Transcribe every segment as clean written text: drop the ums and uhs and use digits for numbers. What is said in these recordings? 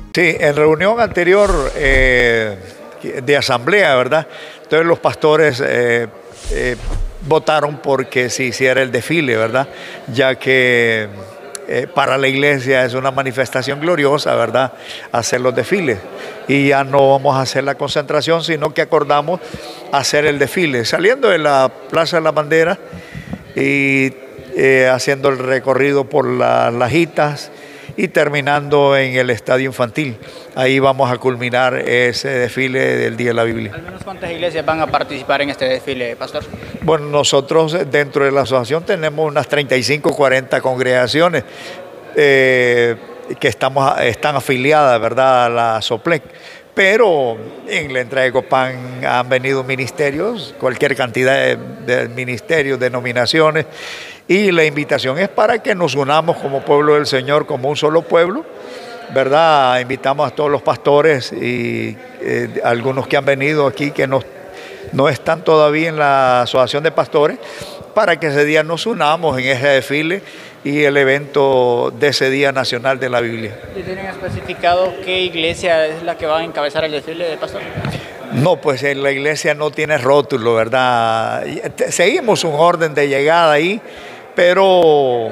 Sí, en reunión anterior de asamblea, ¿verdad? Entonces los pastores votaron porque se hiciera el desfile, ¿verdad? Ya que para la iglesia es una manifestación gloriosa, ¿verdad? Hacer los desfiles. Y ya no vamos a hacer la concentración, sino que acordamos hacer el desfile, saliendo de la Plaza de la Bandera y haciendo el recorrido por las Lajitas y terminando en el estadio infantil. Ahí vamos a culminar ese desfile del Día de la Biblia. ¿Al menos cuántas iglesias van a participar en este desfile, pastor? Bueno, nosotros dentro de la asociación tenemos unas 35, 40 congregaciones que están afiliadas, ¿verdad?, a la SOPLEC. Pero en la entrega de Copán han venido ministerios, cualquier cantidad de ministerios, denominaciones, y la invitación es para que nos unamos como pueblo del Señor, como un solo pueblo, ¿verdad? Invitamos a todos los pastores y algunos que han venido aquí que no están todavía en la asociación de pastores, para que ese día nos unamos en ese desfile y el evento de ese Día Nacional de la Biblia. ¿Y tienen especificado qué iglesia es la que va a encabezar el desfile de pastor? No, pues en la iglesia no tiene rótulo, ¿verdad? Seguimos un orden de llegada ahí, pero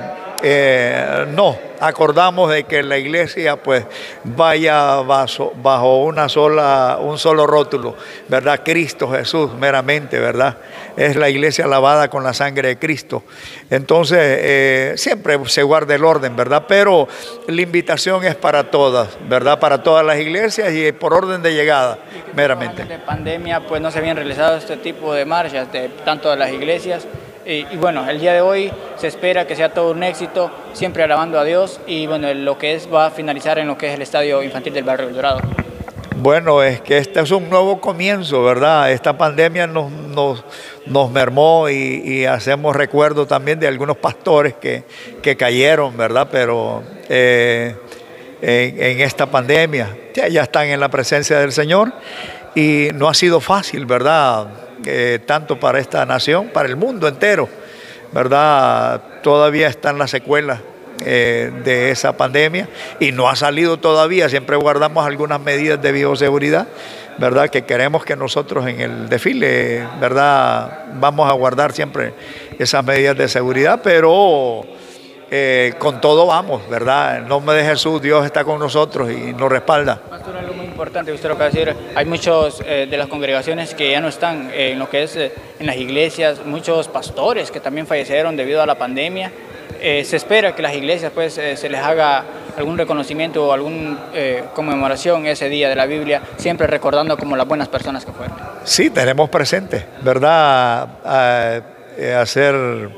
no, acordamos de que la iglesia pues vaya bajo un solo rótulo, ¿verdad? Cristo Jesús meramente, ¿verdad? Es la iglesia lavada con la sangre de Cristo. Entonces siempre se guarda el orden, ¿verdad? Pero la invitación es para todas, ¿verdad? Para todas las iglesias y por orden de llegada, meramente. De pandemia pues no se habían realizado este tipo de marchas de tanto de las iglesias. Y bueno, el día de hoy se espera que sea todo un éxito, siempre alabando a Dios, y bueno, lo que va a finalizar en lo que es el estadio infantil del Barrio El Dorado. Bueno, es que este es un nuevo comienzo, ¿verdad? Esta pandemia nos mermó y hacemos recuerdo también de algunos pastores que cayeron, ¿verdad? Pero en esta pandemia ya están en la presencia del Señor y no ha sido fácil, ¿verdad? Tanto para esta nación, para el mundo entero, ¿verdad? Todavía están las secuelas de esa pandemia y no ha salido todavía. Siempre guardamos algunas medidas de bioseguridad, ¿verdad? Que queremos que nosotros en el desfile, ¿verdad? Vamos a guardar siempre esas medidas de seguridad, pero con todo vamos, ¿verdad? En nombre de Jesús, Dios está con nosotros y nos respalda. Pastor, algo muy importante, usted lo acaba de decir, hay muchos de las congregaciones que ya no están en lo que es en las iglesias, muchos pastores que también fallecieron debido a la pandemia. Se espera que las iglesias pues se les haga algún reconocimiento o alguna conmemoración ese día de la Biblia, siempre recordando como las buenas personas que fueron. Sí, tenemos presente, ¿verdad? Hacer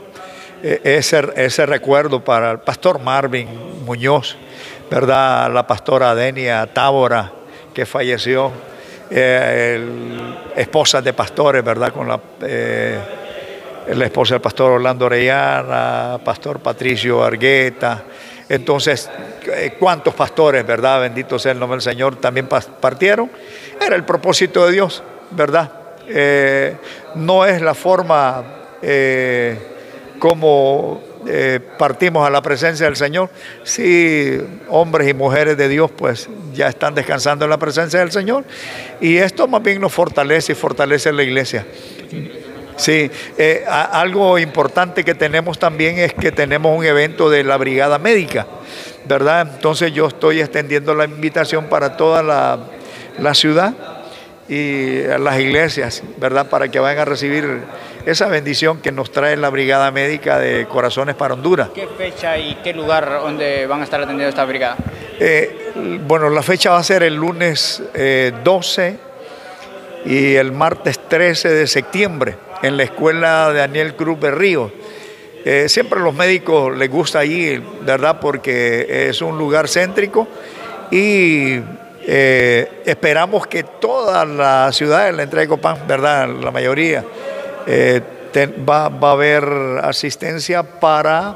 ese recuerdo para el pastor Marvin Muñoz, ¿verdad? La pastora Denia Tábora, que falleció, esposas de pastores, ¿verdad? Con la esposa del pastor Orlando Orellana, pastor Patricio Argueta. Entonces, ¿cuántos pastores, verdad? Bendito sea el nombre del Señor, también partieron. Era el propósito de Dios, ¿verdad? No es la forma como partimos a la presencia del Señor. Sí, hombres y mujeres de Dios pues ya están descansando en la presencia del Señor y esto más bien nos fortalece y fortalece la iglesia. Sí, algo importante que tenemos también es que tenemos un evento de la Brigada Médica, ¿verdad? Entonces yo estoy extendiendo la invitación para toda la ciudad y a las iglesias, ¿verdad? Para que vayan a recibir esa bendición que nos trae la Brigada Médica de Corazones para Honduras. ¿Qué fecha y qué lugar donde van a estar atendiendo esta brigada? Bueno, la fecha va a ser el lunes 12 y el martes 13 de septiembre en la escuela de Daniel Cruz Berrío. Siempre a los médicos les gusta allí, ¿verdad? Porque es un lugar céntrico y esperamos que toda la ciudad, en la entrega de Copán, ¿verdad? La mayoría, va a haber asistencia para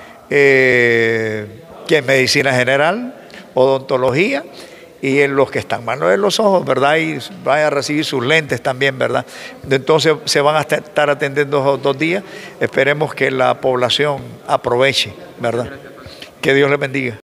que medicina general, odontología y en los que están malos de los ojos, ¿verdad? Y vaya a recibir sus lentes también, ¿verdad? Entonces se van a estar atendiendo 2 días. Esperemos que la población aproveche, ¿verdad? Que Dios les bendiga.